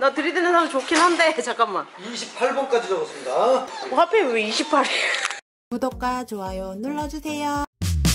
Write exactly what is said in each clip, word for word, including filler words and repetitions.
나 들이대는 사람 좋긴 한데 잠깐만. 이십팔 번까지 적었습니다. 어, 하필 왜 이십팔이야? 구독과 좋아요 눌러주세요.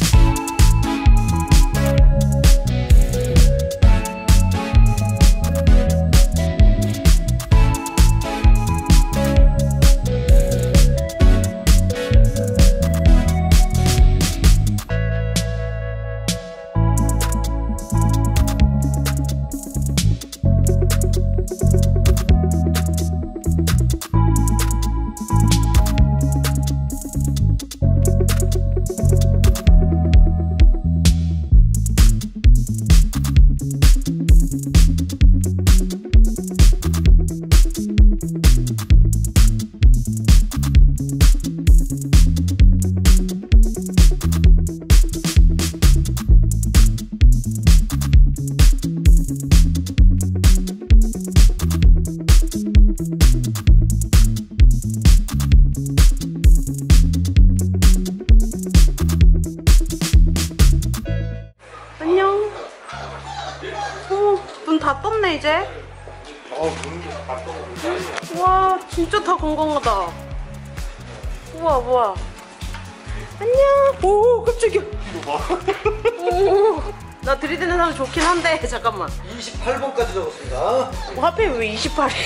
안녕. 오, 눈 다 떴네 이제. 어, 눈도 다 떠. 와, 진짜 다 건강하다. 우와, 뭐야. 안녕. 오, 깜짝이야. 이거 봐. 오, 나 들이대는 사람 좋긴 한데 잠깐만. 이십팔 번까지 적었습니다. 하필 왜 이십팔이야?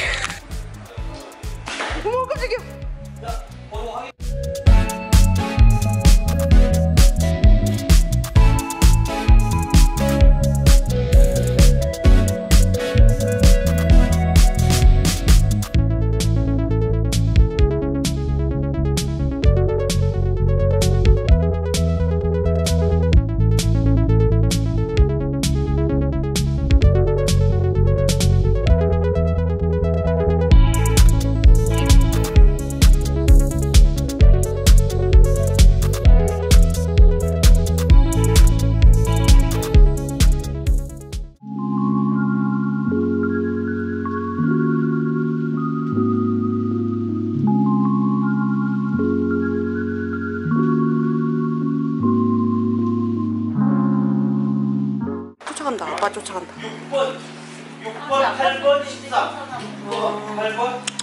어머, 깜짝이야. 쫓아간다. 아빠 쫓아간다. 육 번, 육 번, 팔 번, 십삼. 육 번, 팔 번.